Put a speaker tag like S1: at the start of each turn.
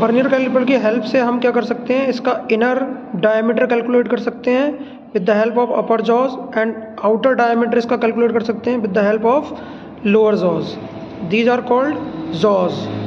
S1: Vernier caliper की help से हम क्या कर सकते हैं, इसका इनर डायमीटर कैलकुलेट कर सकते हैं with the help of upper jaws, and outer diameter इसका कैलकुलेट कर सकते हैं with the help of lower jaws. These are called jaws.